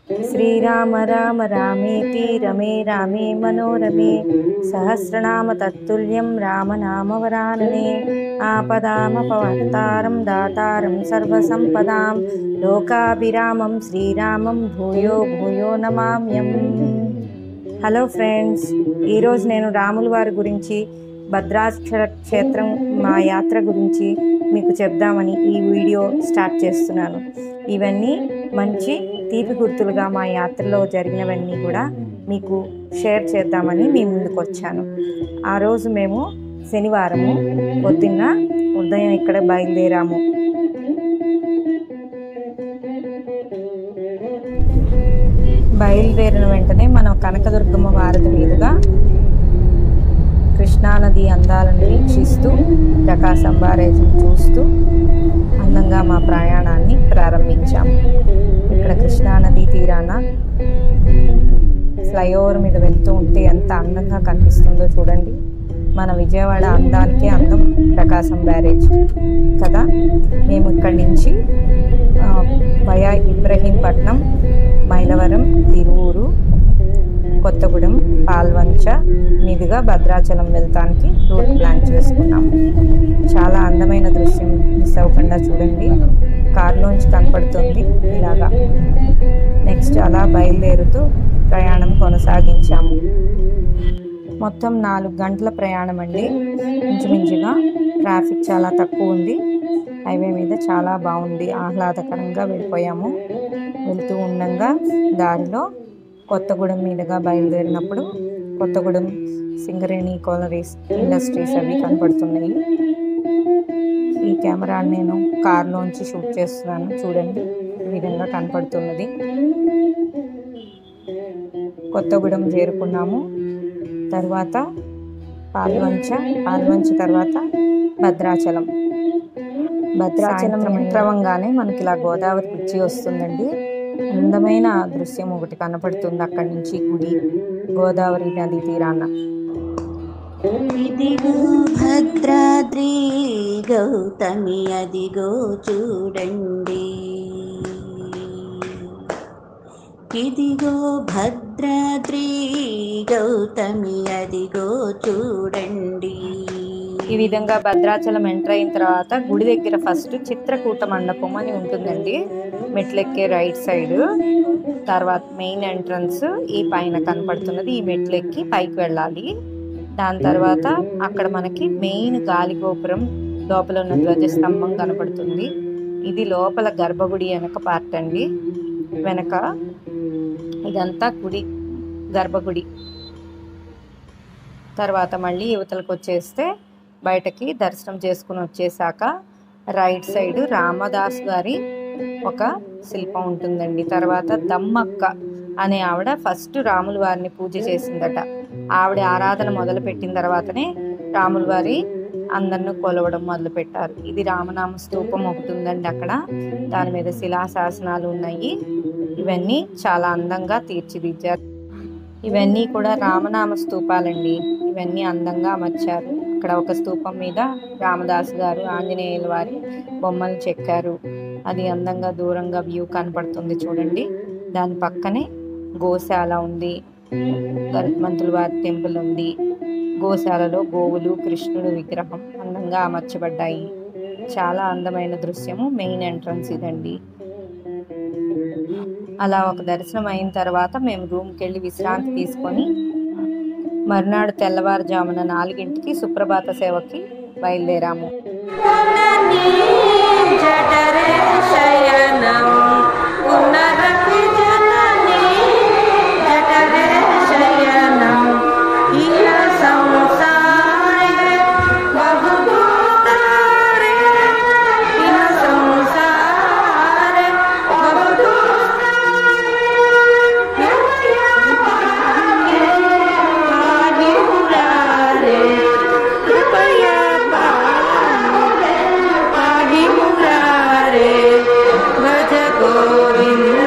శ్రీరామ రామ రామేతి రమే రామే మనోరమే సహస్రనామ తత్తుల్యం రామనామవరాననే ఆపదామపవర్తారం దాతారం సర్వసంపదాం లోకాభిరామం శ్రీరామం భూయో భూయో నమామ్యం. హలో ఫ్రెండ్స్, ఈరోజు నేను రాముల వారి గురించి భద్రాచల క్షేత్రం మా యాత్ర గురించి మీకు చెప్దామని ఈ వీడియో స్టార్ట్ చేస్తున్నాను. ఇవన్నీ మంచి తీపి గుర్తులుగా మా యాత్రలో జరిగినవన్నీ కూడా మీకు షేర్ చేద్దామని మీ ముందుకు వచ్చాను. ఆ రోజు మేము శనివారము పొద్దున్న ఉదయం ఇక్కడ బయలుదేరాము. బయలుదేరిన వెంటనే మనం కనకదుర్గమ్మ వారధి మీదుగా కృష్ణానది అందాలను వీక్షిస్తూ ప్రకాశం బ్యారేజ్ని చూస్తూ అందంగా మా ప్రయాణాన్ని ప్రారంభించాము. ఇక్కడ కృష్ణానది తీరాన ఫ్లైఓవర్ మీద వెళ్తూ ఉంటే ఎంత అందంగా కనిపిస్తుందో చూడండి. మన విజయవాడ అందానికే అందం ప్రకాశం బ్యారేజ్ కదా. మేము ఇక్కడి నుంచి వయా ఇబ్రహీంపట్నం, మైలవరం, తిరువూరు, కొత్తగూడెం, పాల్వంచ మీదుగా భద్రాచలం వెళ్తానికి రూట్ ప్లాన్ చేసుకున్నాము. చాలా అందమైన దృశ్యం మిస్ అవ్వకుండా చూడండి. కారులోంచి కనపడుతుంది ఇలాగా. నెక్స్ట్ అలా బయలుదేరుతూ ప్రయాణం కొనసాగించాము. మొత్తం 4 గంటల ప్రయాణం అండి. ఇంచుమించుగా ట్రాఫిక్ చాలా తక్కువ ఉంది. హైవే మీద చాలా బాగుంది, ఆహ్లాదకరంగా వెళ్ళిపోయాము. వెళ్తూ ఉండగా దారిలో కొత్తగూడెం మీదుగా బయలుదేరినప్పుడు కొత్తగూడెం సింగరేణి కోలరీస్ ఇండస్ట్రీస్ అవి కనపడుతున్నాయి. ఈ కెమెరాని నేను కార్లోంచి షూట్ చేస్తున్నాను, చూడండి ఈ విధంగా కనపడుతున్నది. కొత్తగూడెం చేరుకున్నాము. తర్వాత పాల్వంచ తర్వాత భద్రాచలం ఎంట్రవంగానే మనకి ఇలా గోదావరి పిచ్చి వస్తుందండి. అందమైన దృశ్యం ఒకటి కనపడుతుంది అక్కడి నుంచి, గుడి గోదావరి నది తీరాన. ఇదిగో భద్రాద్రి గౌతమి అదిగో చూడండి, ఇదిగో భద్రాద్రి గౌతమి అదిగో చూడండి. ఈ విధంగా భద్రాచలం ఎంటర్ అయిన తర్వాత గుడి దగ్గర ఫస్ట్ చిత్రకూట మండపం అని ఉంటుందండి. మెట్లెక్కే రైట్ సైడ్. తర్వాత మెయిన్ ఎంట్రన్స్ ఈ పైన కనపడుతున్నది. ఈ మెట్లెక్కి పైకి వెళ్ళాలి. దాని తర్వాత అక్కడ మనకి మెయిన్ గాలి గోపురం లోపల ఉన్న ధ్వజస్తంభం కనపడుతుంది. ఇది లోపల గర్భగుడి వెనక పార్ట్ అండి. వెనక ఇదంతా గుడి, గర్భగుడి. తర్వాత మళ్ళీ యువతలకు వచ్చేస్తే బయటకి దర్శనం చేసుకుని వచ్చేసాక రైట్ సైడ్ రామదాస్ గారి ఒక శిల్పం ఉంటుందండి. తర్వాత దమ్మక్క అనే ఆవిడ ఫస్ట్ రాముల వారిని పూజ చేసిందట. ఆవిడ ఆరాధన మొదలు పెట్టిన తర్వాతనే రాముల వారి అందరిని కొలవడం మొదలు పెట్టారు. ఇది రామనామ స్తూపం ఒకటి ఉందండి అక్కడ. దాని మీద శిలాశాసనాలు ఉన్నాయి. ఇవన్నీ చాలా అందంగా తీర్చిదిద్దారు. ఇవన్నీ కూడా రామనామ స్తూపాలండి. ఇవన్నీ అందంగా అమర్చారు. ఇక్కడ ఒక స్తూపం మీద రామదాస్ గారు ఆంజనేయుల వారి బొమ్మలు చెక్కారు. అది అందంగా దూరంగా వ్యూ కనపడుతుంది చూడండి. దాని పక్కనే గోశాల ఉంది, గరుత్మంతుల వారి టెంపుల్ ఉంది. గోశాలలో గోవులు, కృష్ణుడు విగ్రహం అందంగా అమర్చబడ్డాయి. చాలా అందమైన దృశ్యము. మెయిన్ ఎంట్రన్స్ ఇదండి. అలా ఒక దర్శనం అయిన తర్వాత మేము రూమ్కి వెళ్ళి విశ్రాంతి తీసుకొని మర్నాడు తెల్లవారుజామున 4ంటికి సుప్రభాత సేవకి బయలుదేరాము. గోవింద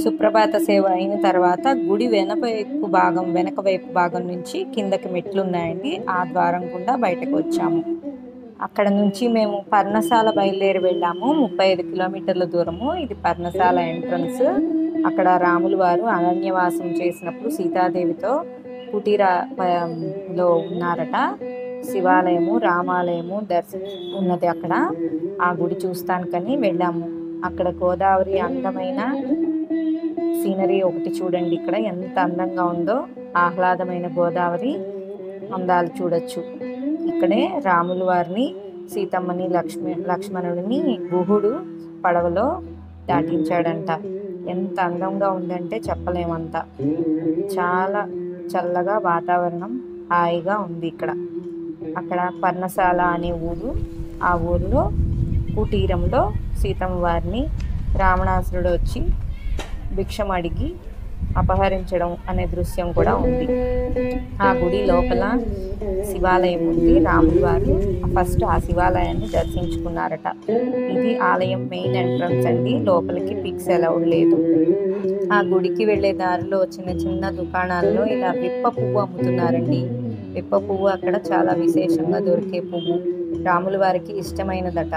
సుప్రభాత సేవ అయిన తర్వాత గుడి వెనక వైపు భాగం నుంచి కిందకి మెట్లు ఉన్నాయండి. ఆ ద్వారం గుండా బయటకు వచ్చాము. అక్కడ నుంచి మేము పర్ణశాల బయలుదేరి వెళ్ళాము. 35 కిలోమీటర్ల దూరము. ఇది పర్ణశాల ఎంట్రన్స్. అక్కడ రాములు వారు అరణ్యవాసం చేసినప్పుడు సీతాదేవితో కుటీరలో ఉన్నారట. శివాలయము, రామాలయము ఉన్నది అక్కడ. ఆ గుడి చూస్తానికని వెళ్ళాము. అక్కడ గోదావరి అందమైన సీనరీ ఒకటి చూడండి. ఇక్కడ ఎంత అందంగా ఉందో, ఆహ్లాదమైన గోదావరి అందాలు చూడొచ్చు. ఇక్కడే రాములు వారిని, సీతమ్మని, లక్ష్మణుడిని గుహుడు పడవలో దాటించాడంట. ఎంత అందంగా ఉందంటే చెప్పలేమంత. చాలా చల్లగా వాతావరణం హాయిగా ఉంది ఇక్కడ. అక్కడ పర్ణశాల అనే ఊరు. ఆ ఊరిలో కుటీరంలో సీతమ్మ వారిని రావణాసురుడు వచ్చి భిక్షం అడిగి అపహరించడం అనే దృశ్యం కూడా ఉంది. ఆ గుడి లోపల శివాలయం ఉంది. రాములు వారు ఫస్ట్ ఆ శివాలయాన్ని దర్శించుకున్నారట. ఇది ఆలయం మెయిన్ ఎంట్రన్స్ అండి. లోపలికి పిక్స్ అలౌడ్ లేదు. ఆ గుడికి వెళ్ళే దారిలో చిన్న చిన్న దుకాణాల్లో ఇలా విప్ప పువ్వు అమ్ముతున్నారండి. విప్ప పువ్వు అక్కడ చాలా విశేషంగా దొరికే పువ్వు. రాములు వారికి ఇష్టమైనదట.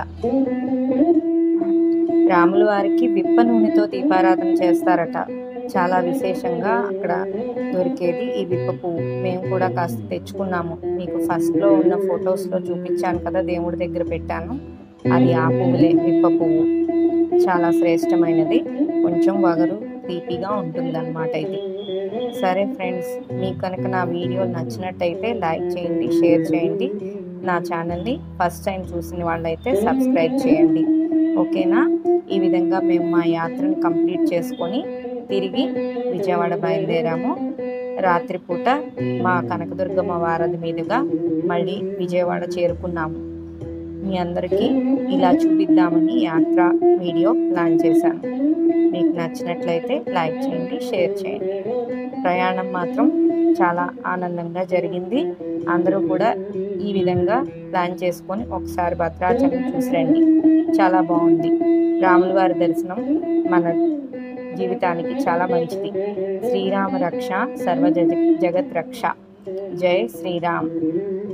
రాములు వారికి విప్ప నూనెతో దీపారాధన చేస్తారట. చాలా విశేషంగా అక్కడ దొరికేది ఈ విప్ప పువ్వు. మేము కూడా కాస్త తెచ్చుకున్నాము. మీకు ఫస్ట్లో ఉన్న ఫొటోస్లో చూపించాను కదా, దేవుడి దగ్గర పెట్టాను. అది ఆ పువ్వులే, విప్ప పువ్వు. చాలా శ్రేష్టమైనది. కొంచెం వగరు తీపిగా ఉంటుందన్నమాట ఇది. సరే ఫ్రెండ్స్, మీకు కనుక నా వీడియో నచ్చినట్టయితే లైక్ చేయండి, షేర్ చేయండి. నా ఛానల్ని ఫస్ట్ టైం చూసిన వాళ్ళైతే సబ్స్క్రైబ్ చేయండి. ఓకేనా? ఈ విధంగా మేము మా యాత్రను కంప్లీట్ చేసుకొని తిరిగి విజయవాడ బయలుదేరాము. రాత్రిపూట మా కనకదుర్గమ్మ వారధి మీదుగా మళ్ళీ విజయవాడ చేరుకున్నాము. మీ అందరికీ ఇలా చూపిద్దామని యాత్ర వీడియో ప్లాన్ చేశాను. మీకు నచ్చినట్లయితే లైక్ చేయండి, షేర్ చేయండి. ప్రయాణం మాత్రం చాలా ఆనందంగా జరిగింది. అందరూ కూడా ఈ విధంగా ప్లాన్ చేసుకొని ఒకసారి భద్రాచలం చూసి రండి. చాలా బాగుంది. రాముల వారి దర్శనం మన జీవితానికి చాలా మంచిది. శ్రీరామ రక్ష, సర్వ జగత్ రక్ష. జై శ్రీరామ్.